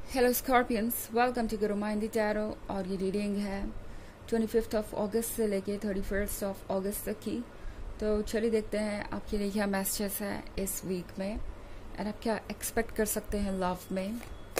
Hello Scorpions, welcome to Guru माइंडी tarot. और ये reading है 25 अगस्त से लेके 31 अगस्त तक की। तो चलिए देखते हैं आपके लिए क्या मैसेजेस है इस वीक में एंड आप क्या एक्सपेक्ट कर सकते हैं लव में।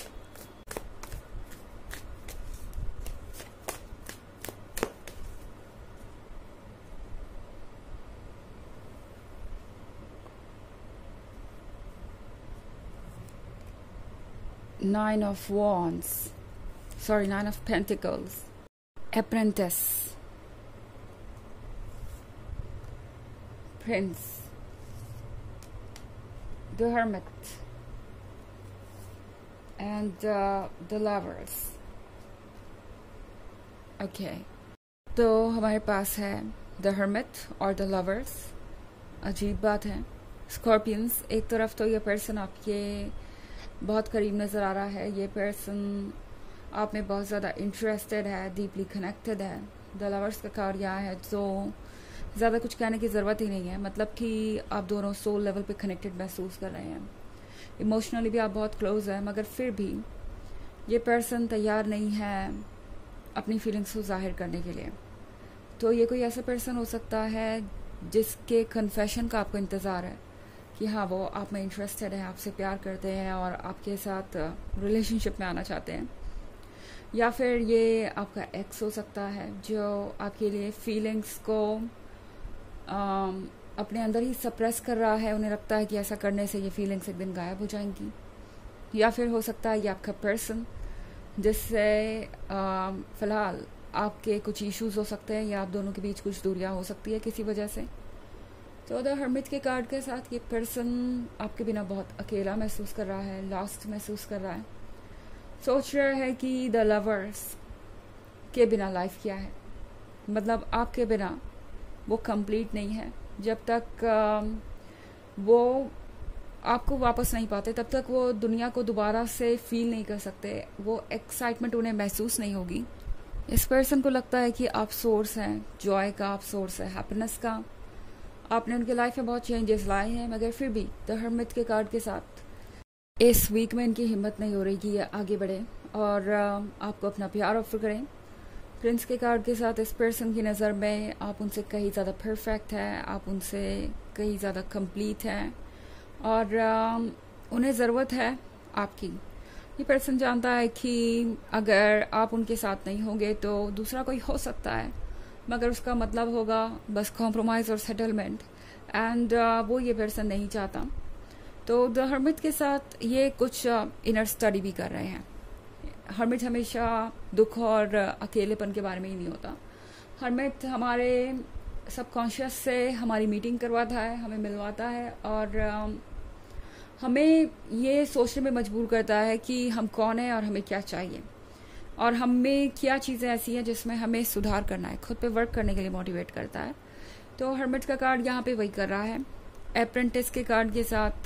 Nine of Wands, Nine of Pentacles, Apprentice, Prince, the Hermit, and the Lovers. Okay, तो हमारे पास है The Hermit और The Lovers। अजीब बात है स्कॉर्पियंस, एक तरफ तो ये पर्सन आपके बहुत करीब नज़र आ रहा है। ये पर्सन आप में बहुत ज़्यादा इंटरेस्टेड है, डीपली कनेक्टेड है। द लवर्स का कार्ड यहाँ है तो ज़्यादा कुछ कहने की ज़रूरत ही नहीं है, मतलब कि आप दोनों सोल लेवल पे कनेक्टेड महसूस कर रहे हैं। इमोशनली भी आप बहुत क्लोज हैं, मगर फिर भी ये पर्सन तैयार नहीं है अपनी फीलिंग्स को जाहिर करने के लिए। तो ये कोई ऐसा पर्सन हो सकता है जिसके कन्फेशन का आपको इंतज़ार है कि हाँ, वो आप में इंटरेस्टेड है, आपसे प्यार करते हैं और आपके साथ रिलेशनशिप में आना चाहते हैं। या फिर ये आपका एक्स हो सकता है जो आपके लिए फीलिंग्स को अपने अंदर ही सप्रेस कर रहा है। उन्हें लगता है कि ऐसा करने से ये फीलिंग्स एक दिन गायब हो जाएंगी। या फिर हो सकता है ये आपका पर्सन जिससे फ़िलहाल आपके कुछ इश्यूज हो सकते हैं या आप दोनों के बीच कुछ दूरियां हो सकती है किसी वजह से। तो द हर्मिट के कार्ड के साथ ये पर्सन आपके बिना बहुत अकेला महसूस कर रहा है, लॉस्ट महसूस कर रहा है। सोच रहा है कि द लवर्स के बिना लाइफ क्या है, मतलब आपके बिना वो कंप्लीट नहीं है। जब तक वो आपको वापस नहीं पाते तब तक वो दुनिया को दोबारा से फील नहीं कर सकते, वो एक्साइटमेंट उन्हें महसूस नहीं होगी। इस पर्सन को लगता है कि आप सोर्स हैं जॉय का, आप सोर्स है हैप्पीनेस का। आपने उनके लाइफ में बहुत चेंजेस लाए हैं, मगर फिर भी द हर्मिट के कार्ड के साथ इस वीक में इनकी हिम्मत नहीं हो रही कि ये आगे बढ़े और आपको अपना प्यार ऑफर करें। प्रिंस के कार्ड के साथ इस पर्सन की नज़र में आप उनसे कहीं ज़्यादा परफेक्ट है, आप उनसे कहीं ज़्यादा कंप्लीट हैं और उन्हें ज़रूरत है आपकी। ये पर्सन जानता है कि अगर आप उनके साथ नहीं होंगे तो दूसरा कोई हो सकता है, मगर उसका मतलब होगा बस कॉम्प्रोमाइज़ और सेटलमेंट, एंड वो ये पर्सन नहीं चाहता। तो द हर्मिट के साथ ये कुछ इनर स्टडी भी कर रहे हैं। हर्मिट हमेशा दुख और अकेलेपन के बारे में ही नहीं होता। हर्मिट हमारे सबकॉन्शियस से हमारी मीटिंग करवाता है, हमें मिलवाता है और हमें ये सोचने में मजबूर करता है कि हम कौन हैं और हमें क्या चाहिए और हमें क्या चीज़ें ऐसी हैं जिसमें हमें सुधार करना है, खुद पे वर्क करने के लिए मोटिवेट करता है। तो हर्मिट का कार्ड यहाँ पे वही कर रहा है। अप्रेंटिस के कार्ड के साथ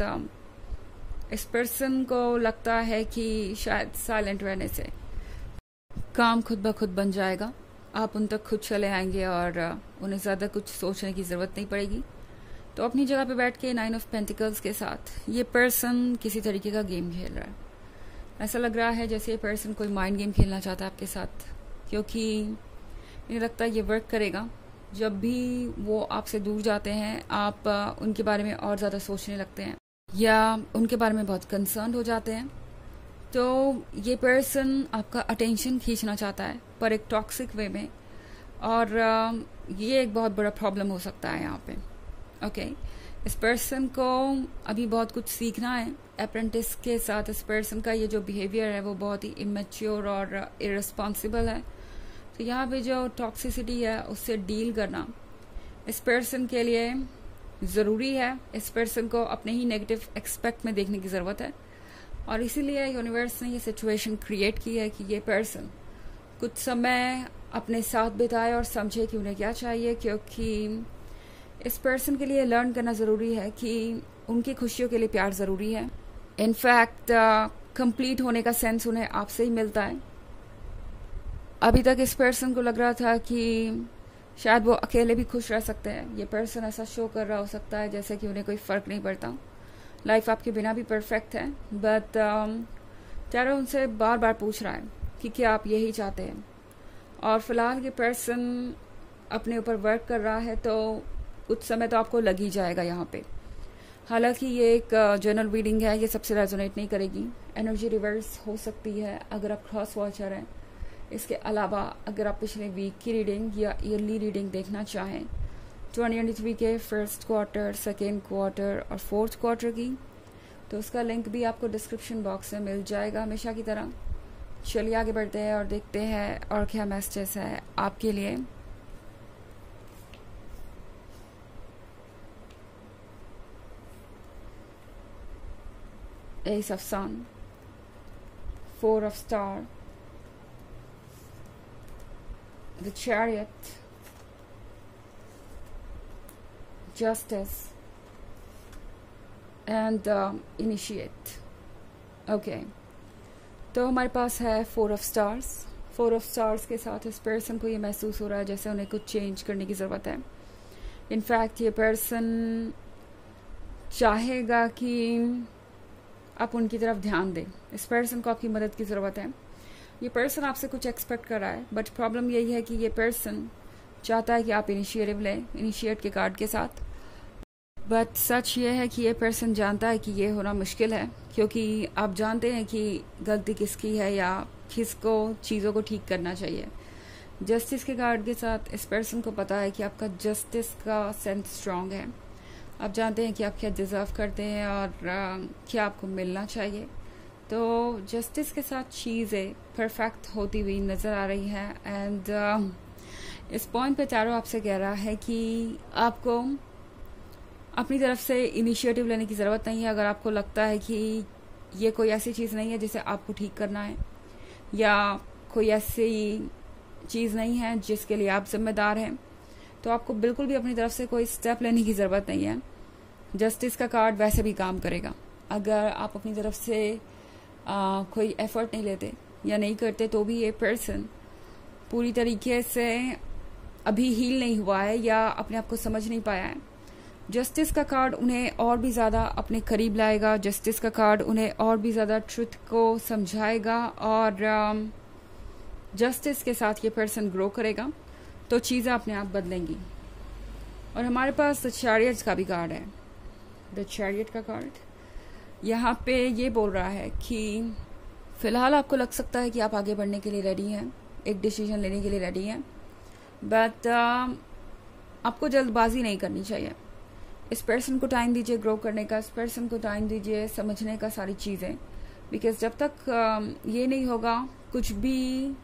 इस पर्सन को लगता है कि शायद साइलेंट रहने से काम खुद ब खुद बन जाएगा, आप उन तक खुद चले आएंगे और उन्हें ज़्यादा कुछ सोचने की ज़रूरत नहीं पड़ेगी। तो अपनी जगह पे बैठ के नाइन ऑफ पेंटिकल्स के साथ ये पर्सन किसी तरीके का गेम खेल रहा है। ऐसा लग रहा है जैसे ये पर्सन कोई माइंड गेम खेलना चाहता है आपके साथ, क्योंकि मुझे लगता है ये वर्क करेगा। जब भी वो आपसे दूर जाते हैं आप उनके बारे में और ज़्यादा सोचने लगते हैं या उनके बारे में बहुत कंसर्न हो जाते हैं। तो ये पर्सन आपका अटेंशन खींचना चाहता है पर एक टॉक्सिक वे में, और ये एक बहुत बड़ा प्रॉब्लम हो सकता है यहाँ पे। ओके, इस पर्सन को अभी बहुत कुछ सीखना है। अप्रेंटिस के साथ इस पर्सन का ये जो बिहेवियर है वो बहुत ही इमेच्योर और इररिस्पॉन्सिबल है। तो यहाँ पे जो टॉक्सिसिटी है उससे डील करना इस पर्सन के लिए ज़रूरी है। इस पर्सन को अपने ही नेगेटिव एक्सपेक्ट में देखने की ज़रूरत है और इसीलिए यूनिवर्स ने ये सिचुएशन क्रिएट की है कि ये पर्सन कुछ समय अपने साथ बिताए और समझे कि उन्हें क्या चाहिए, क्योंकि इस पर्सन के लिए लर्न करना ज़रूरी है कि उनकी खुशियों के लिए प्यार ज़रूरी है। इनफैक्ट कंप्लीट होने का सेंस उन्हें आपसे ही मिलता है। अभी तक इस पर्सन को लग रहा था कि शायद वो अकेले भी खुश रह सकते हैं। ये पर्सन ऐसा शो कर रहा हो सकता है जैसे कि उन्हें कोई फ़र्क नहीं पड़ता, लाइफ आपके बिना भी परफेक्ट है, बट टैरो उनसे बार बार पूछ रहा है कि क्या आप यही चाहते हैं, और फिलहाल ये पर्सन अपने ऊपर वर्क कर रहा है, तो कुछ समय तो आपको लग ही जाएगा यहाँ पे। हालांकि ये एक जनरल रीडिंग है, ये सबसे रेजोनेट नहीं करेगी। एनर्जी रिवर्स हो सकती है अगर आप क्रॉस वॉचर हैं। इसके अलावा अगर आप पिछले वीक की रीडिंग या ईयरली रीडिंग देखना चाहें 2023 के फर्स्ट क्वार्टर, सेकेंड क्वार्टर और फोर्थ क्वार्टर की, तो उसका लिंक भी आपको डिस्क्रिप्शन बॉक्स में मिल जाएगा हमेशा की तरह। चलिए आगे बढ़ते हैं और देखते हैं और क्या मैसेजेस है आपके लिए। Ace of Sun, 4 of Star, the Chariot, Justice, and Initiate. Okay, तो हमारे पास है 4 of Stars। 4 of Stars के साथ इस पर्सन को ये महसूस हो रहा है जैसे उन्हें कुछ चेंज करने की ज़रूरत है। इनफैक्ट ये पर्सन चाहेगा कि आप उनकी तरफ ध्यान दें। इस पर्सन को आपकी मदद की ज़रूरत है। ये पर्सन आपसे कुछ एक्सपेक्ट कर रहा है, बट प्रॉब्लम यही है कि ये पर्सन चाहता है कि आप इनिशिएटिव लें, इनिशिएट के कार्ड के साथ। बट सच ये है कि ये पर्सन जानता है कि ये होना मुश्किल है, क्योंकि आप जानते हैं कि गलती किसकी है या किसको चीज़ों को ठीक करना चाहिए। जस्टिस के कार्ड के साथ इस पर्सन को पता है कि आपका जस्टिस का सेंस स्ट्रांग है। आप जानते हैं कि आप क्या डिज़र्व करते हैं और क्या आपको मिलना चाहिए। तो जस्टिस के साथ चीज़ें परफेक्ट होती हुई नज़र आ रही हैं। एंड इस पॉइंट पे टैरो आपसे कह रहा है कि आपको अपनी तरफ से इनिशिएटिव लेने की ज़रूरत नहीं है। अगर आपको लगता है कि ये कोई ऐसी चीज़ नहीं है जिसे आपको ठीक करना है, या कोई ऐसी चीज़ नहीं है जिसके लिए आप जिम्मेदार हैं, तो आपको बिल्कुल भी अपनी तरफ से कोई स्टेप लेने की ज़रूरत नहीं है। जस्टिस का कार्ड वैसे भी काम करेगा। अगर आप अपनी तरफ से कोई एफर्ट नहीं लेते या नहीं करते, तो भी ये पर्सन पूरी तरीके से अभी हील नहीं हुआ है या अपने आप को समझ नहीं पाया है। जस्टिस का कार्ड उन्हें और भी ज़्यादा अपने करीब लाएगा। जस्टिस का कार्ड उन्हें और भी ज़्यादा ट्रुथ को समझाएगा, और जस्टिस के साथ ये पर्सन ग्रो करेगा, तो चीज़ें अपने आप बदलेंगी। और हमारे पास द चैरियट का भी कार्ड है। द चैरियट का कार्ड यहाँ पे ये बोल रहा है कि फ़िलहाल आपको लग सकता है कि आप आगे बढ़ने के लिए रेडी हैं, एक डिसीजन लेने के लिए रेडी हैं, बट आपको जल्दबाजी नहीं करनी चाहिए। इस पर्सन को टाइम दीजिए ग्रो करने का, इस पर्सन को टाइम दीजिए समझने का सारी चीज़ें, बिकॉज जब तक ये नहीं होगा कुछ भी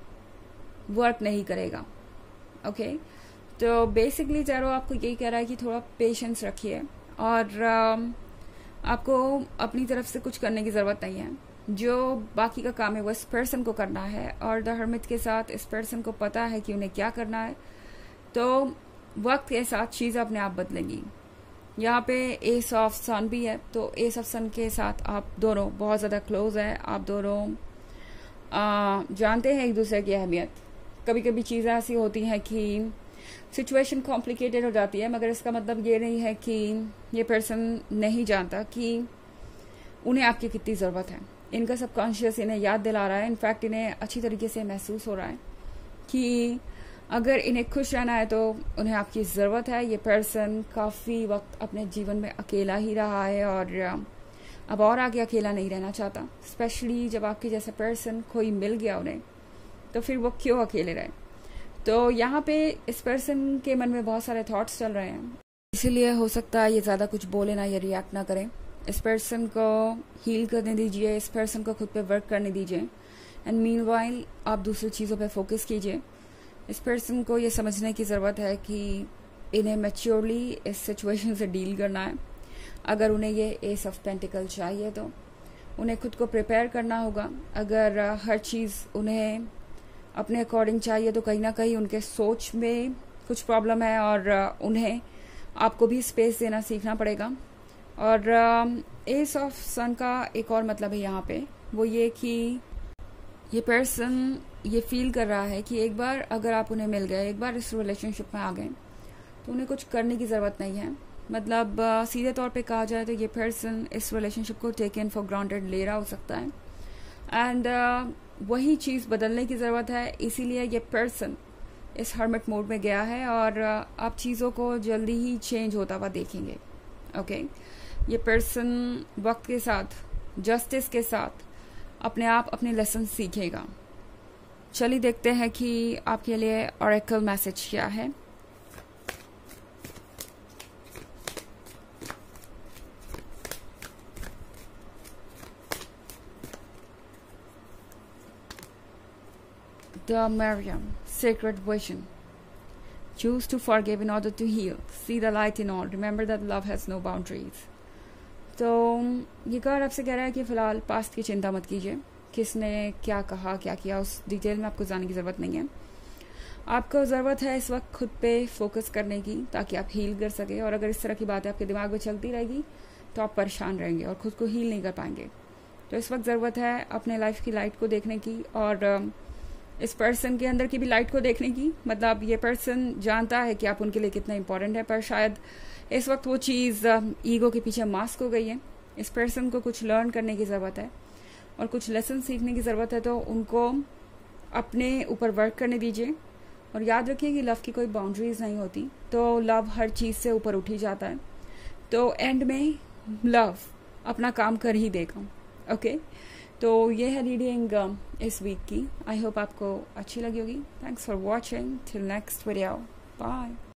वर्क नहीं करेगा। ओके, तो बेसिकली टैरो आपको यही कह रहा है कि थोड़ा पेशेंस रखिए, और आपको अपनी तरफ से कुछ करने की ज़रूरत नहीं है। जो बाकी का काम है वो इस पर्सन को करना है, और द हर्मिट के साथ इस पर्सन को पता है कि उन्हें क्या करना है। तो वक्त के साथ चीज़ें अपने आप बदलेंगी। यहाँ पे एस ऑफ सन भी है, तो एस ऑफ सन के साथ आप दोनों बहुत ज़्यादा क्लोज हैं। आप दोनों जानते हैं एक दूसरे की अहमियत। कभी कभी चीज़ें ऐसी होती हैं कि सिचुएशन कॉम्प्लिकेटेड हो जाती है, मगर इसका मतलब ये नहीं है कि ये पर्सन नहीं जानता कि उन्हें आपकी कितनी ज़रूरत है। इनका सबकॉन्शियस इन्हें याद दिला रहा है। इनफैक्ट इन्हें अच्छी तरीके से महसूस हो रहा है कि अगर इन्हें खुश रहना है तो उन्हें आपकी ज़रूरत है। ये पर्सन काफ़ी वक्त अपने जीवन में अकेला ही रहा है, और अब और आगे अकेला नहीं रहना चाहता। स्पेशली जब आपके जैसा पर्सन कोई मिल गया उन्हें, तो फिर वो क्यों अकेले रहे। तो यहाँ पे इस पर्सन के मन में बहुत सारे थॉट्स चल रहे हैं, इसीलिए हो सकता है ये ज़्यादा कुछ बोले ना या रिएक्ट ना करें। इस पर्सन को हील करने दीजिए, इस पर्सन को खुद पे वर्क करने दीजिए, एंड मीनवाइल आप दूसरी चीज़ों पे फोकस कीजिए। इस पर्सन को ये समझने की ज़रूरत है कि इन्हें मैच्योरली इस सिचुएशन से डील करना है। अगर उन्हें ये एस ऑफ पेंटिकल चाहिए तो उन्हें खुद को प्रिपेयर करना होगा। अगर हर चीज़ उन्हें अपने अकॉर्डिंग चाहिए तो कहीं ना कहीं उनके सोच में कुछ प्रॉब्लम है, और उन्हें आपको भी स्पेस देना सीखना पड़ेगा। और एस ऑफ सन का एक और मतलब है यहाँ पे, वो ये कि ये पर्सन ये फील कर रहा है कि एक बार अगर आप उन्हें मिल गए, एक बार इस रिलेशनशिप में आ गए, तो उन्हें कुछ करने की ज़रूरत नहीं है। मतलब सीधे तौर पे कहा जाए तो ये पर्सन इस रिलेशनशिप को टेकन फॉर ग्रांटेड ले रहा हो सकता है। एंड वही चीज़ बदलने की ज़रूरत है, इसीलिए ये पर्सन इस हर्मिट मोड में गया है और आप चीज़ों को जल्दी ही चेंज होता हुआ देखेंगे। ओके ये पर्सन वक्त के साथ, जस्टिस के साथ अपने आप अपने लेसन सीखेगा। चलिए देखते हैं कि आपके लिए ऑरेकल मैसेज क्या है। The Miriam, Sacred Vision. Choose to forgive in order to heal. See the light in all. Remember that love has no boundaries. तो ये कार्ड आपसे कह रहा है कि फ़िलहाल पास्ट की चिंता मत कीजिए, किसने क्या कहा क्या किया उस डिटेल में आपको जाने की ज़रूरत नहीं है। आपको ज़रूरत है इस वक्त खुद पे फोकस करने की, ताकि आप हील कर सके। और अगर इस तरह की बातें आपके दिमाग में चलती रहेगी तो आप परेशान रहेंगे और ख़ुद को हील नहीं कर पाएंगे। तो इस वक्त ज़रूरत है अपने लाइफ की लाइट को देखने की और इस पर्सन के अंदर की भी लाइट को देखने की। मतलब ये पर्सन जानता है कि आप उनके लिए कितना इम्पोर्टेंट है, पर शायद इस वक्त वो चीज़ ईगो के पीछे मास्क हो गई है। इस पर्सन को कुछ लर्न करने की ज़रूरत है और कुछ लेसन सीखने की ज़रूरत है, तो उनको अपने ऊपर वर्क करने दीजिए। और याद रखिए कि लव की कोई बाउंड्रीज नहीं होती, तो लव हर चीज़ से ऊपर उठ ही जाता है। तो एंड में लव अपना काम कर ही देगा। ओके तो ये है रीडिंग इस वीक की। आई होप आपको अच्छी लगी होगी। Thanks for watching. Till next video, bye.